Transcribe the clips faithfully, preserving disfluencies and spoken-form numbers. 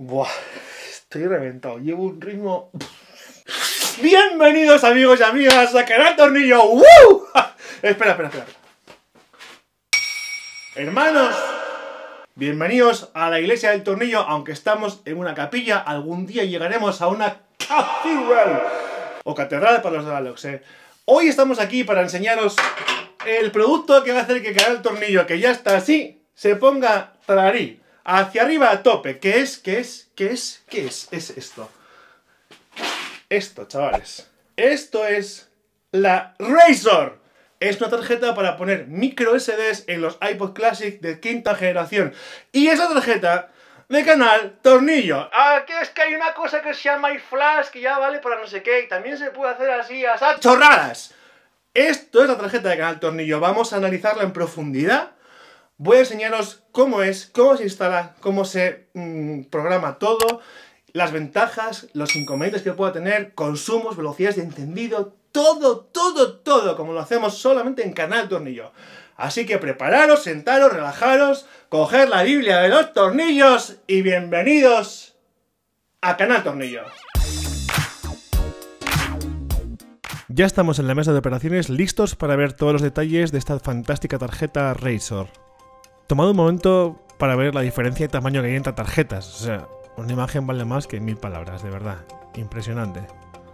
Buah, estoy reventado, llevo un ritmo... Bienvenidos amigos y amigas a Canal Tornillo. ¡Woo! Espera, espera, espera. Hermanos, bienvenidos a la iglesia del tornillo. Aunque estamos en una capilla, algún día llegaremos a una catedral. O catedral para los de la Lux, ¿eh? Hoy estamos aquí para enseñaros el producto que va a hacer que Canal Tornillo, que ya está así, se ponga tararí. Hacia arriba a tope. ¿Qué es? ¿Qué es? ¿Qué es? ¿Qué es? Es esto. Esto, chavales. Esto es la Razor. Es una tarjeta para poner micro S Ds en los iPod Classic de quinta generación. Y esa tarjeta de Canal Tornillo. Aquí es que hay una cosa que se llama iFlash, que ya vale para no sé qué. Y también se puede hacer así, así. ¡Chorradas! Esto es la tarjeta de Canal Tornillo. Vamos a analizarla en profundidad. Voy a enseñaros cómo es, cómo se instala, cómo se mmm, programa todo, las ventajas, los inconvenientes que pueda tener, consumos, velocidades de encendido, todo, todo, todo, como lo hacemos solamente en Canal Tornillo. Así que prepararos, sentaros, relajaros, coger la Biblia de los tornillos y bienvenidos a Canal Tornillo. Ya estamos en la mesa de operaciones listos para ver todos los detalles de esta fantástica tarjeta Razor. Tomad un momento para ver la diferencia de tamaño que hay entre tarjetas. O sea, una imagen vale más que mil palabras, de verdad. Impresionante.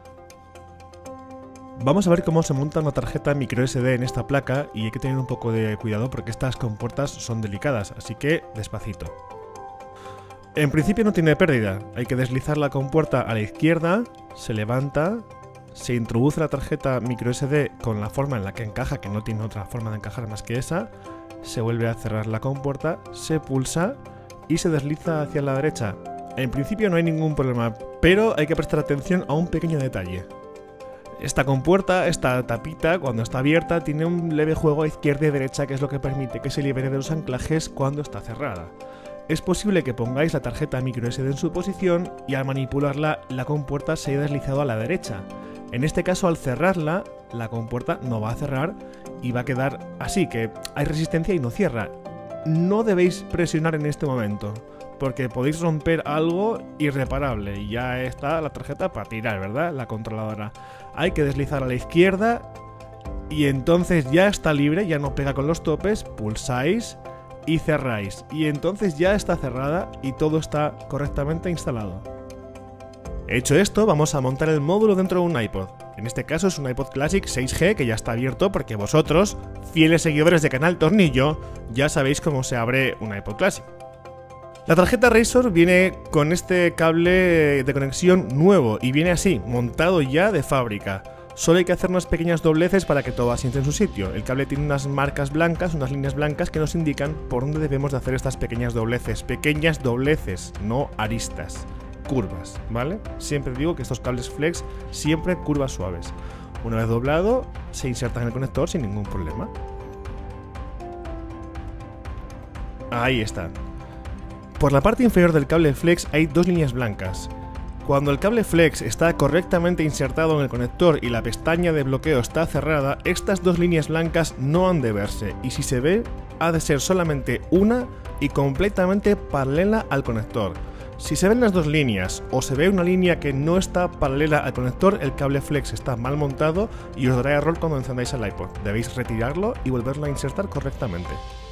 Vamos a ver cómo se monta una tarjeta micro S D en esta placa y hay que tener un poco de cuidado porque estas compuertas son delicadas, así que despacito. En principio no tiene pérdida, hay que deslizar la compuerta a la izquierda, se levanta, se introduce la tarjeta micro S D con la forma en la que encaja, que no tiene otra forma de encajar más que esa. Se vuelve a cerrar la compuerta, se pulsa y se desliza hacia la derecha. En principio no hay ningún problema, pero hay que prestar atención a un pequeño detalle. Esta compuerta, esta tapita, cuando está abierta, tiene un leve juego a izquierda y derecha, que es lo que permite que se libere de los anclajes cuando está cerrada. Es posible que pongáis la tarjeta micro S D en su posición y al manipularla la compuerta se haya deslizado a la derecha. En este caso, al cerrarla, la compuerta no va a cerrar y va a quedar así, que hay resistencia y no cierra. No debéis presionar en este momento, porque podéis romper algo irreparable y ya está la tarjeta para tirar, ¿verdad? La controladora. Hay que deslizar a la izquierda y entonces ya está libre, ya no pega con los topes, pulsáis y cerráis. Y entonces ya está cerrada y todo está correctamente instalado. Hecho esto, vamos a montar el módulo dentro de un iPod. En este caso es un iPod Classic seis G que ya está abierto porque vosotros, fieles seguidores de Canal Tornillo, ya sabéis cómo se abre un iPod Classic. La tarjeta Razor viene con este cable de conexión nuevo y viene así, montado ya de fábrica. Solo hay que hacer unas pequeñas dobleces para que todo asiente en su sitio. El cable tiene unas marcas blancas, unas líneas blancas que nos indican por dónde debemos de hacer estas pequeñas dobleces. Pequeñas dobleces, no aristas. Curvas, ¿vale? Siempre digo que estos cables flex, siempre curvas suaves. Una vez doblado, se inserta en el conector sin ningún problema. Ahí está. Por la parte inferior del cable flex hay dos líneas blancas. Cuando el cable flex está correctamente insertado en el conector y la pestaña de bloqueo está cerrada, estas dos líneas blancas no han de verse, y si se ve, ha de ser solamente una y completamente paralela al conector. Si se ven las dos líneas o se ve una línea que no está paralela al conector, el cable flex está mal montado y os dará error cuando encendáis el iPod. Debéis retirarlo y volverlo a insertar correctamente.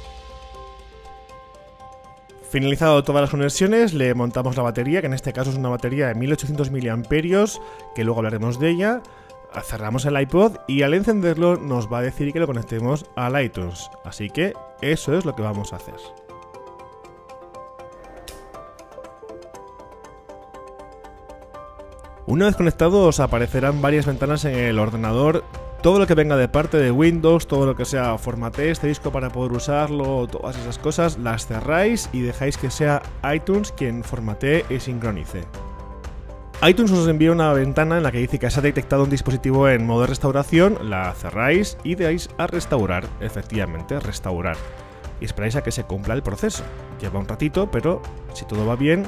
Finalizado todas las conexiones, le montamos la batería, que en este caso es una batería de mil ochocientos miliamperios, que luego hablaremos de ella. Cerramos el iPod y al encenderlo nos va a decir que lo conectemos al iTunes. Así que eso es lo que vamos a hacer. Una vez conectado os aparecerán varias ventanas en el ordenador. Todo lo que venga de parte de Windows, todo lo que sea formateé este disco para poder usarlo, todas esas cosas, las cerráis y dejáis que sea iTunes quien formatee y sincronice. iTunes os envía una ventana en la que dice que se ha detectado un dispositivo en modo de restauración, la cerráis y dais a restaurar, efectivamente, restaurar. Y esperáis a que se cumpla el proceso. Lleva un ratito, pero si todo va bien,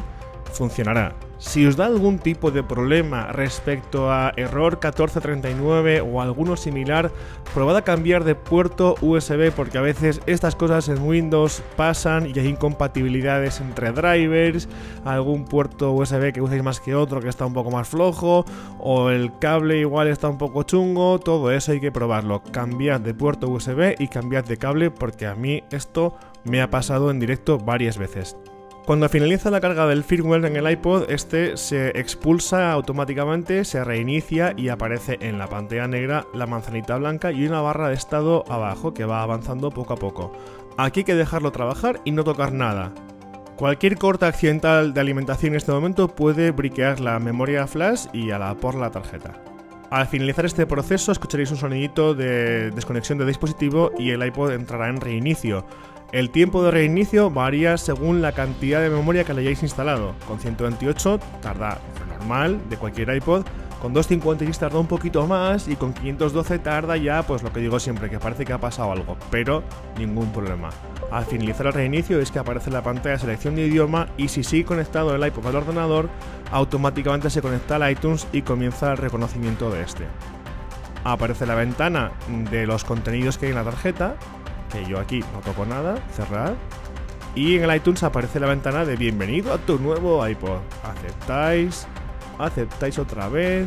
funcionará. Si os da algún tipo de problema respecto a error catorce treinta y nueve o alguno similar, probad a cambiar de puerto U S B, porque a veces estas cosas en Windows pasan y hay incompatibilidades entre drivers, algún puerto U S B que uséis más que otro que está un poco más flojo, o el cable igual está un poco chungo. Todo eso hay que probarlo. Cambiad de puerto U S B y cambiad de cable, porque a mí esto me ha pasado en directo varias veces. Cuando finaliza la carga del firmware en el iPod, este se expulsa automáticamente, se reinicia y aparece en la pantalla negra la manzanita blanca y una barra de estado abajo que va avanzando poco a poco. Aquí hay que dejarlo trabajar y no tocar nada. Cualquier corte accidental de alimentación en este momento puede briquear la memoria flash y a la por la tarjeta. Al finalizar este proceso escucharéis un sonidito de desconexión de dispositivo y el iPod entrará en reinicio. El tiempo de reinicio varía según la cantidad de memoria que le hayáis instalado. Con ciento veintiocho tarda normal de cualquier iPod, con doscientos cincuenta y seis tarda un poquito más y con quinientos doce tarda ya, pues lo que digo siempre, que parece que ha pasado algo, pero ningún problema. Al finalizar el reinicio es que aparece la pantalla de selección de idioma y si sigue conectado el iPod al ordenador, automáticamente se conecta al iTunes y comienza el reconocimiento de este. Aparece la ventana de los contenidos que hay en la tarjeta, que yo aquí no toco nada, cerrar, y en el iTunes aparece la ventana de bienvenido a tu nuevo iPod. Aceptáis, aceptáis otra vez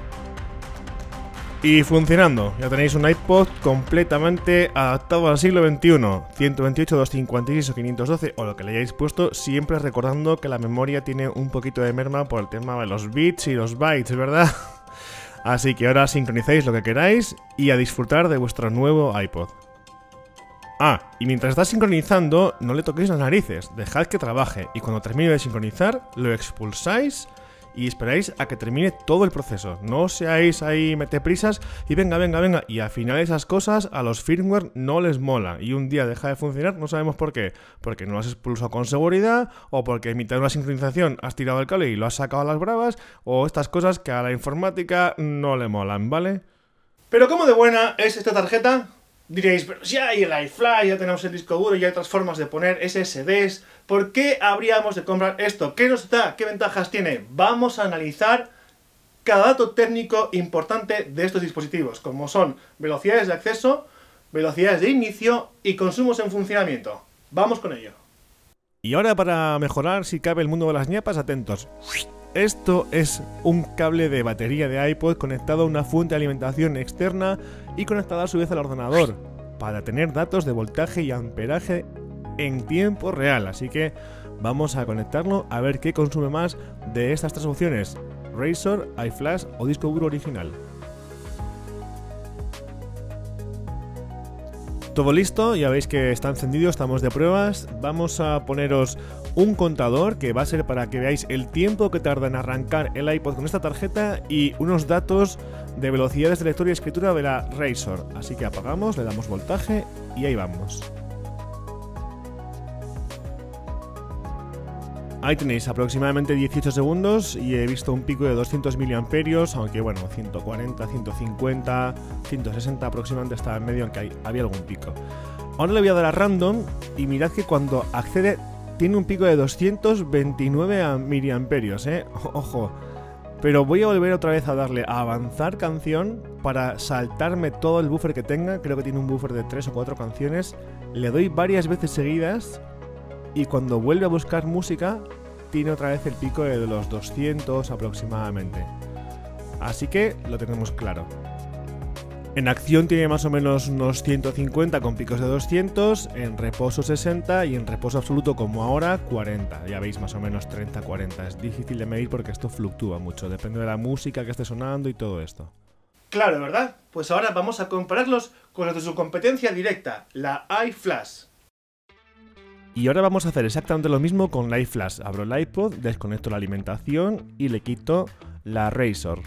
y funcionando. Ya tenéis un iPod completamente adaptado al siglo veintiuno. ciento veintiocho, doscientos cincuenta y seis o quinientos doce o lo que le hayáis puesto, siempre recordando que la memoria tiene un poquito de merma por el tema de los bits y los bytes, ¿verdad? Así que ahora sincronizáis lo que queráis y a disfrutar de vuestro nuevo iPod. Ah, y mientras está sincronizando, no le toquéis las narices, dejad que trabaje y cuando termine de sincronizar, lo expulsáis y esperáis a que termine todo el proceso. No seáis ahí meteprisas y venga, venga, venga, y al final esas cosas a los firmware no les mola y un día deja de funcionar, no sabemos por qué, porque no lo has expulsado con seguridad o porque en mitad de una sincronización has tirado el cable y lo has sacado a las bravas o estas cosas que a la informática no le molan, ¿vale? Pero ¿cómo de buena es esta tarjeta? Diréis, pero si hay el iFlash, ya tenemos el disco duro y hay otras formas de poner S S Ds, ¿por qué habríamos de comprar esto? ¿Qué nos da? ¿Qué ventajas tiene? Vamos a analizar cada dato técnico importante de estos dispositivos, como son velocidades de acceso, velocidades de inicio y consumos en funcionamiento. Vamos con ello. Y ahora para mejorar si cabe el mundo de las ñapas, atentos. Esto es un cable de batería de iPod conectado a una fuente de alimentación externa y conectado a su vez al ordenador para tener datos de voltaje y amperaje en tiempo real. Así que vamos a conectarlo a ver qué consume más de estas tres opciones: Razor, iFlash o disco duro original. Todo listo, ya veis que está encendido, estamos de pruebas. Vamos a poneros un contador que va a ser para que veáis el tiempo que tarda en arrancar el iPod con esta tarjeta y unos datos de velocidades de lectura y escritura de la Razor. Así que apagamos, le damos voltaje y ahí vamos. Ahí tenéis aproximadamente dieciocho segundos y he visto un pico de doscientos miliamperios, aunque bueno, ciento cuarenta, ciento cincuenta, ciento sesenta aproximadamente estaba en medio, aunque hay, había algún pico. Ahora le voy a dar a random y mirad que cuando accede tiene un pico de doscientos veintinueve miliamperios, eh, ojo. Pero voy a volver otra vez a darle a avanzar canción para saltarme todo el buffer que tenga. Creo que tiene un buffer de tres o cuatro canciones. Le doy varias veces seguidas y cuando vuelve a buscar música tiene otra vez el pico de los doscientos aproximadamente. Así que lo tenemos claro. En acción tiene más o menos unos ciento cincuenta con picos de doscientos, en reposo sesenta y en reposo absoluto como ahora cuarenta. Ya veis más o menos treinta a cuarenta. Es difícil de medir porque esto fluctúa mucho, depende de la música que esté sonando y todo esto. Claro, ¿verdad? Pues ahora vamos a compararlos con los de su competencia directa, la iFlash. Y ahora vamos a hacer exactamente lo mismo con la iFlash. Abro el iPod, desconecto la alimentación y le quito la Razor.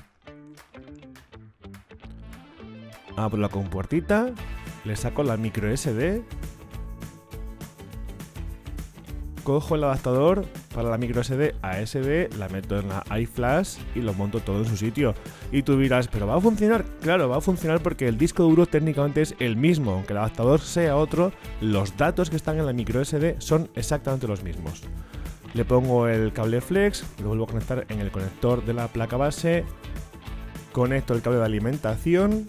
Abro la compuertita, le saco la micro S D, cojo el adaptador para la micro S D a S D, la meto en la iFlash y lo monto todo en su sitio. Y tú dirás, ¿pero va a funcionar? Claro, va a funcionar porque el disco duro técnicamente es el mismo, aunque el adaptador sea otro, los datos que están en la micro S D son exactamente los mismos. Le pongo el cable flex, lo vuelvo a conectar en el conector de la placa base, conecto el cable de alimentación,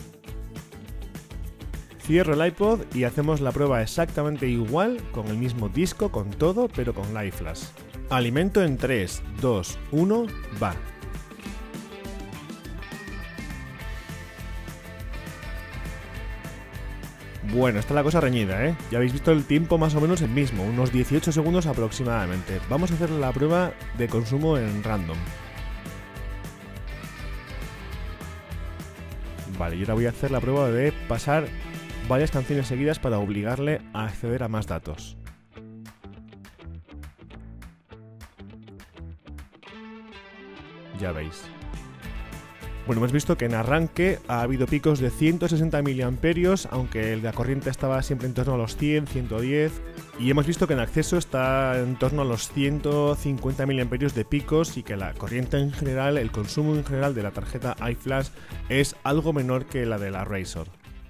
cierro el iPod y hacemos la prueba exactamente igual, con el mismo disco, con todo, pero con la iFlash. Alimento en tres, dos, uno, va. Bueno, está la cosa reñida, ¿eh? Ya habéis visto el tiempo más o menos el mismo, unos dieciocho segundos aproximadamente. Vamos a hacer la prueba de consumo en random. Vale, y ahora voy a hacer la prueba de pasar varias canciones seguidas para obligarle a acceder a más datos. Ya veis. Bueno, hemos visto que en arranque ha habido picos de ciento sesenta miliamperios, aunque la corriente estaba siempre en torno a los cien, ciento diez. Y hemos visto que en acceso está en torno a los ciento cincuenta miliamperios de picos y que la corriente en general, el consumo en general de la tarjeta iFlash es algo menor que la de la Razr.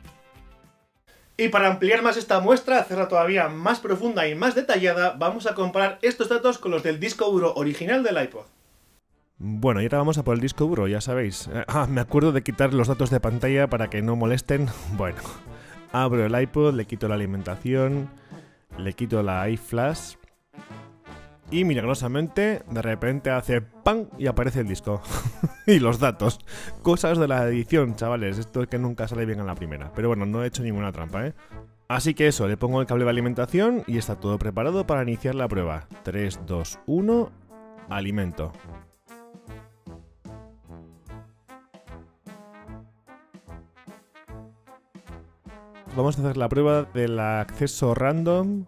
Y para ampliar más esta muestra, hacerla todavía más profunda y más detallada, vamos a comparar estos datos con los del disco duro original del iPod. Bueno, y ahora vamos a por el disco duro, ya sabéis. Ah, me acuerdo de quitar los datos de pantalla para que no molesten. Bueno, abro el iPod, le quito la alimentación, le quito la iFlash y milagrosamente de repente hace ¡pam! Y aparece el disco. Y los datos. Cosas de la edición, chavales. Esto es que nunca sale bien en la primera. Pero bueno, no he hecho ninguna trampa, ¿eh? Así que eso, le pongo el cable de alimentación y está todo preparado para iniciar la prueba. tres, dos, uno, alimento. Vamos a hacer la prueba del acceso random.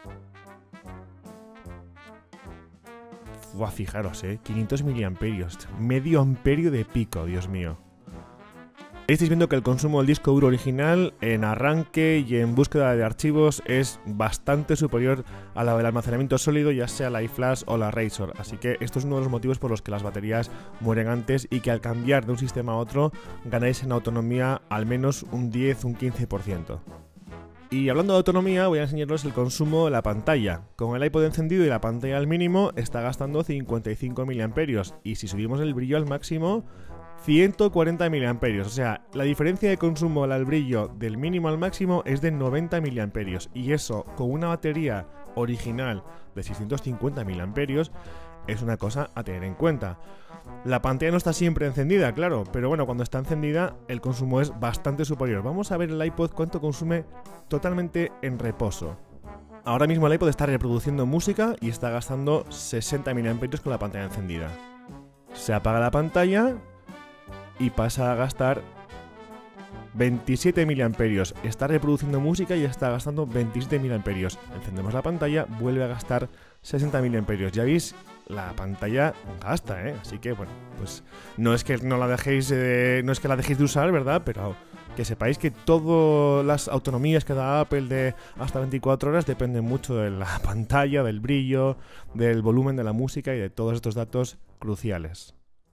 Buah, fijaros, eh, quinientos miliamperios, medio amperio de pico, Dios mío. Estáis viendo que el consumo del disco duro original en arranque y en búsqueda de archivos es bastante superior a la del almacenamiento sólido, ya sea la iFlash o la Razr. Así que esto es uno de los motivos por los que las baterías mueren antes y que al cambiar de un sistema a otro ganáis en autonomía al menos un diez a un quince por ciento. Y hablando de autonomía, voy a enseñaros el consumo de la pantalla. Con el iPod encendido y la pantalla al mínimo está gastando cincuenta y cinco miliamperios y si subimos el brillo al máximo, ciento cuarenta miliamperios. O sea, la diferencia de consumo al brillo del mínimo al máximo es de noventa miliamperios y eso con una batería original de seiscientos cincuenta miliamperios es una cosa a tener en cuenta. La pantalla no está siempre encendida, claro, pero bueno, cuando está encendida el consumo es bastante superior. Vamos a ver el iPod cuánto consume totalmente en reposo. Ahora mismo el iPod está reproduciendo música y está gastando sesenta miliamperios con la pantalla encendida. Se apaga la pantalla y pasa a gastar veintisiete miliamperios. Está reproduciendo música y está gastando veintisiete miliamperios. Encendemos la pantalla, vuelve a gastar sesenta miliamperios. Ya veis, la pantalla gasta, ¿eh? Así que bueno, pues no es que no la dejéis, eh, no es que la dejéis de usar, ¿verdad? Pero que sepáis que todas las autonomías que da Apple de hasta veinticuatro horas dependen mucho de la pantalla, del brillo, del volumen de la música y de todos estos datos cruciales.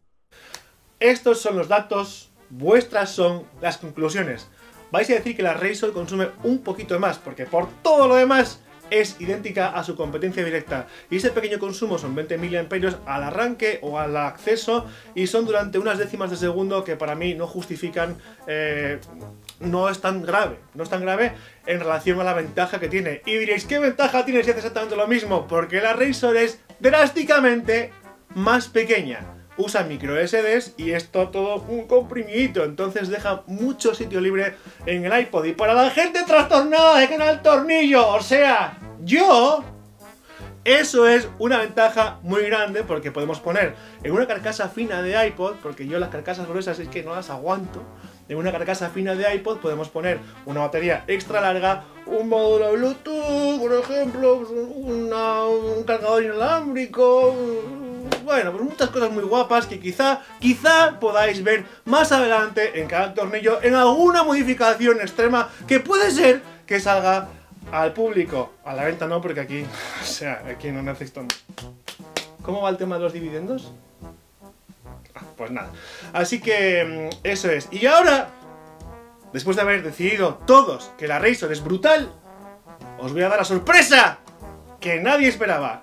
Estos son los datos, vuestras son las conclusiones. Vais a decir que la Razr consume un poquito más, porque por todo lo demás es idéntica a su competencia directa. Y ese pequeño consumo son veinte miliamperios al arranque o al acceso y son durante unas décimas de segundo que para mí no justifican, eh, no es tan grave, no es tan grave en relación a la ventaja que tiene. Y diréis, ¿qué ventaja tiene si hace exactamente lo mismo? Porque la Razr es drásticamente más pequeña. Usa micro S Ds y esto todo un comprimidito, entonces deja mucho sitio libre en el iPod. Y para la gente trastornada de que no hay tornillo, o sea, yo, eso es una ventaja muy grande porque podemos poner en una carcasa fina de iPod, porque yo las carcasas gruesas es que no las aguanto. En una carcasa fina de iPod podemos poner una batería extra larga, un módulo Bluetooth, por ejemplo, una, un cargador inalámbrico. Bueno, pues muchas cosas muy guapas que quizá, quizá podáis ver más adelante en cada tornillo en alguna modificación extrema que puede ser que salga al público. A la venta no, porque aquí, o sea, aquí no necesito. ¿Cómo va el tema de los dividendos? Ah, pues nada. Así que eso es. Y ahora, después de haber decidido todos que la Razr es brutal, os voy a dar la sorpresa que nadie esperaba.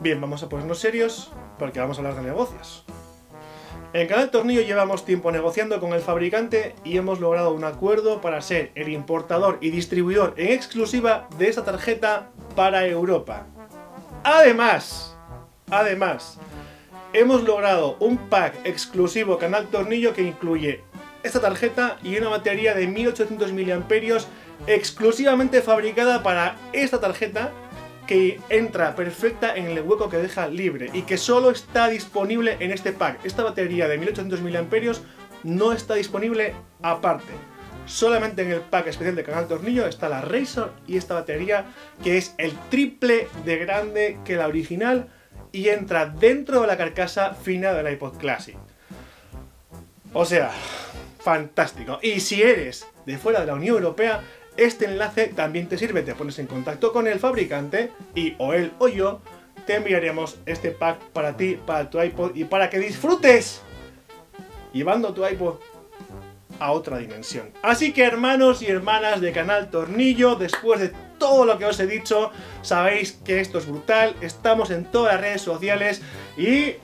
Bien, vamos a ponernos serios porque vamos a hablar de negocios. En Canal Tornillo llevamos tiempo negociando con el fabricante y hemos logrado un acuerdo para ser el importador y distribuidor en exclusiva de esta tarjeta para Europa. Además, además, hemos logrado un pack exclusivo Canal Tornillo que incluye esta tarjeta y una batería de mil ochocientos miliamperios exclusivamente fabricada para esta tarjeta, que entra perfecta en el hueco que deja libre y que solo está disponible en este pack. Esta batería de mil ochocientos miliamperios no está disponible aparte. Solamente en el pack especial de Canal Tornillo está la Razor y esta batería, que es el triple de grande que la original y entra dentro de la carcasa fina del iPod Classic. O sea, fantástico. Y si eres de fuera de la Unión Europea, este enlace también te sirve. Te pones en contacto con el fabricante y o él o yo te enviaremos este pack para ti, para tu iPod y para que disfrutes llevando tu iPod a otra dimensión. Así que, hermanos y hermanas de Canal Tornillo, después de todo lo que os he dicho, sabéis que esto es brutal. Estamos en todas las redes sociales y,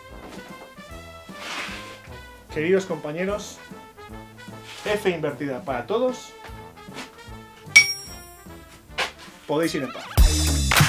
queridos compañeros, F invertida para todos. Podéis ir en paz.